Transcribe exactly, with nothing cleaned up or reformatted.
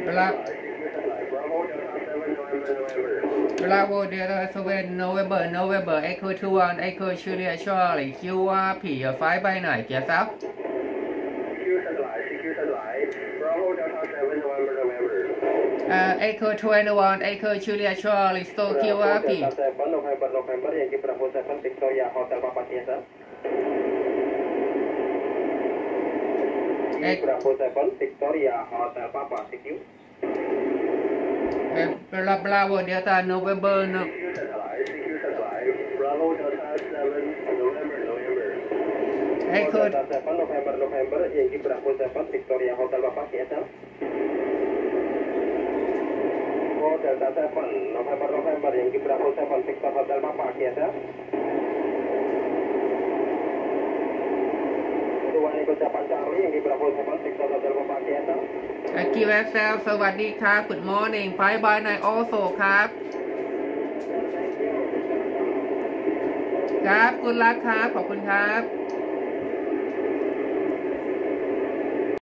Bravo Delta seven November November Echo two one Echo Juliet Charlie Q R P ไฟไปไหนเกียร์ซับ Uh, Echo twenty-one Echo Juliet Charlie Store Q R P November November Yankee Bravo seven Victoria Hotel Papa Tiesa Bravo seven Victoria Hotel Papa C Q Bravo Delta November no Bravo Delta seven November November Echo Delta seven November November Yankee Bravo seven Victoria Hotel Papa Tiesa Delta seven November November Yankee Bravo seven Victor Hotel Papa Tiesa Tuan ikut Japan Charlie Yankee Bravo seven Victor Hotel Papa Tiesa Q S L สวัสดีครับ Good morning ไฟบายในโอโซครับครับคุณรักครับขอบคุณครับ